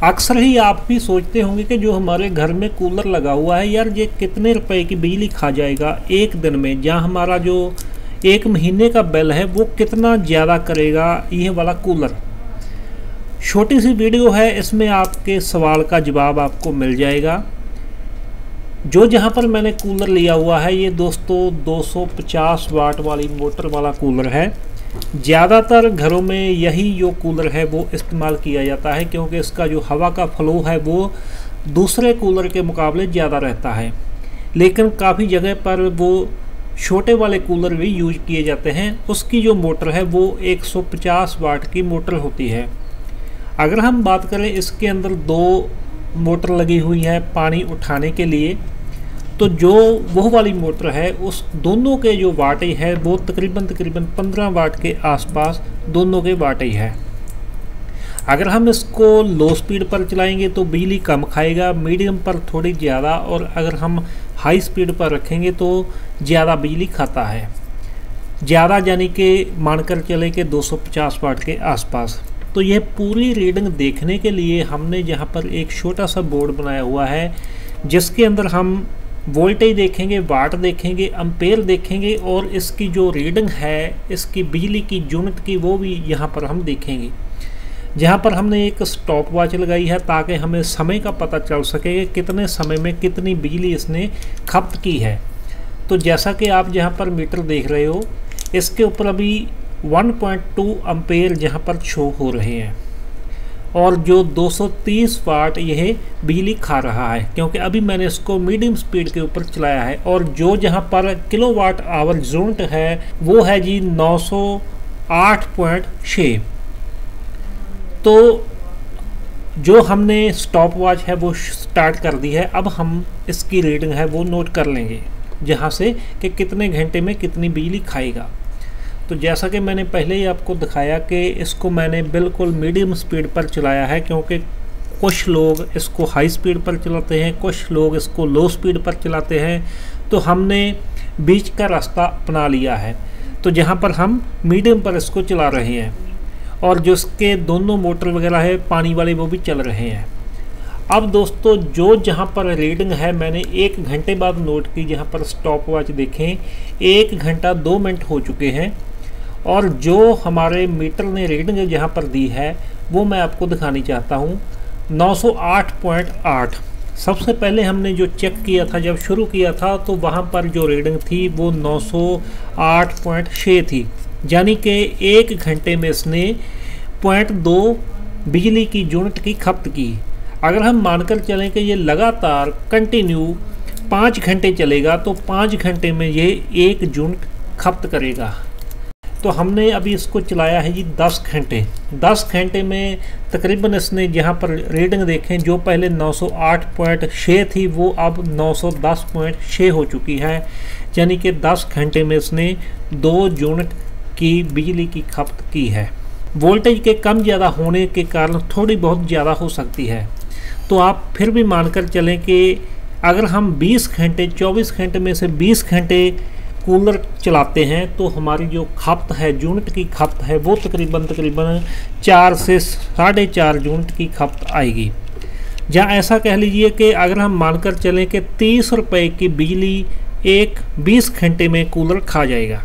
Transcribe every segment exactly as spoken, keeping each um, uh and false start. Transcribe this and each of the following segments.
अक्सर ही आप भी सोचते होंगे कि जो हमारे घर में कूलर लगा हुआ है यार, ये कितने रुपए की बिजली खा जाएगा एक दिन में, जहाँ हमारा जो एक महीने का बिल है वो कितना ज़्यादा करेगा ये वाला कूलर। छोटी सी वीडियो है, इसमें आपके सवाल का जवाब आपको मिल जाएगा। जो जहाँ पर मैंने कूलर लिया हुआ है ये दोस्तों दो सौ पचास वाट वाली मोटर वाला कूलर है। ज़्यादातर घरों में यही जो कूलर है वो इस्तेमाल किया जाता है, क्योंकि इसका जो हवा का फ्लो है वो दूसरे कूलर के मुकाबले ज़्यादा रहता है। लेकिन काफ़ी जगह पर वो छोटे वाले कूलर भी यूज किए जाते हैं। उसकी जो मोटर है वो एक सौ पचास वाट की मोटर होती है। अगर हम बात करें, इसके अंदर दो मोटर लगी हुई है पानी उठाने के लिए, तो जो वो वाली मोटर है उस दोनों के जो वाट है वो तकरीबन तकरीबन पंद्रह वाट के आसपास दोनों के वाट ही है। अगर हम इसको लो स्पीड पर चलाएंगे तो बिजली कम खाएगा, मीडियम पर थोड़ी ज़्यादा, और अगर हम हाई स्पीड पर रखेंगे तो ज़्यादा बिजली खाता है। ज़्यादा यानी कि मानकर चले कि दो सौ पचास वाट के आसपास। तो यह पूरी रीडिंग देखने के लिए हमने यहाँ पर एक छोटा सा बोर्ड बनाया हुआ है, जिसके अंदर हम वोल्टेज देखेंगे, वाट देखेंगे, एम्पेयर देखेंगे, और इसकी जो रीडिंग है इसकी बिजली की यूनिट की वो भी यहाँ पर हम देखेंगे। जहाँ पर हमने एक स्टॉप वॉच लगाई है ताकि हमें समय का पता चल सके कि कितने समय में कितनी बिजली इसने खपत की है। तो जैसा कि आप जहाँ पर मीटर देख रहे हो, इसके ऊपर अभी वन पॉइंट टू एम्पेयर जहाँ पर शो हो रहे हैं, और जो दो सौ तीस वाट यह बिजली खा रहा है, क्योंकि अभी मैंने इसको मीडियम स्पीड के ऊपर चलाया है। और जो जहाँ पर किलो वाट आवर यूनिट है वो है जी नौ सौ आठ पॉइंट छः। तो जो हमने स्टॉप वॉच है वो स्टार्ट कर दी है। अब हम इसकी रीडिंग है वो नोट कर लेंगे, जहाँ से कि कितने घंटे में कितनी बिजली खाएगा। तो जैसा कि मैंने पहले ही आपको दिखाया कि इसको मैंने बिल्कुल मीडियम स्पीड पर चलाया है, क्योंकि कुछ लोग इसको हाई स्पीड पर चलाते हैं, कुछ लोग इसको लो स्पीड पर चलाते हैं। तो हमने बीच का रास्ता अपना लिया है, तो जहाँ पर हम मीडियम पर इसको चला रहे हैं, और जो इसके दोनों मोटर वगैरह है पानी वाले वो भी चल रहे हैं। अब दोस्तों जो जहाँ पर रीडिंग है मैंने एक घंटे बाद नोट की, जहाँ पर स्टॉप वॉच देखें एक घंटा दो मिनट हो चुके हैं, और जो हमारे मीटर ने रीडिंग जहाँ पर दी है वो मैं आपको दिखानी चाहता हूँ। नौ सौ आठ पॉइंट आठ सबसे पहले हमने जो चेक किया था, जब शुरू किया था तो वहाँ पर जो रीडिंग थी वो नौ सौ आठ पॉइंट छः थी, यानी कि एक घंटे में इसने पॉइंट दो बिजली की यूनिट की खपत की। अगर हम मानकर चलें कि ये लगातार कंटिन्यू पाँच घंटे चलेगा तो पाँच घंटे में ये एक यूनिट खपत करेगा। तो हमने अभी इसको चलाया है जी दस घंटे। दस घंटे में तकरीबन इसने जहाँ पर रीडिंग देखें, जो पहले नौ सौ आठ पॉइंट छः थी वो अब नौ सौ दस पॉइंट छः हो चुकी है, यानी कि दस घंटे में इसने दो यूनिट की बिजली की खपत की है। वोल्टेज के कम ज़्यादा होने के कारण थोड़ी बहुत ज़्यादा हो सकती है। तो आप फिर भी मानकर चलें कि अगर हम बीस घंटे चौबीस घंटे में से बीस घंटे कूलर चलाते हैं तो हमारी जो खपत है, यूनिट की खपत है, वो तकरीबन तकरीबन चार से साढ़े चार यूनिट की खपत आएगी। जहाँ ऐसा कह लीजिए कि अगर हम मानकर चलें कि तीस रुपए की बिजली एक बीस घंटे में कूलर खा जाएगा,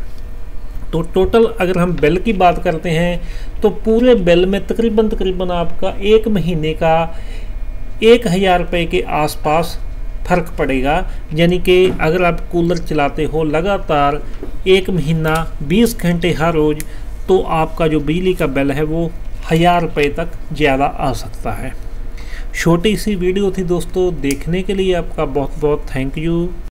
तो टोटल अगर हम बिल की बात करते हैं तो पूरे बिल में तकरीबन तकरीबन आपका एक महीने का एक हज़ार रुपये के आसपास फ़र्क पड़ेगा। यानी कि अगर आप कूलर चलाते हो लगातार एक महीना बीस घंटे हर रोज़, तो आपका जो बिजली का बिल है वो हज़ार रुपये तक ज़्यादा आ सकता है। छोटी सी वीडियो थी दोस्तों, देखने के लिए आपका बहुत बहुत थैंक यू।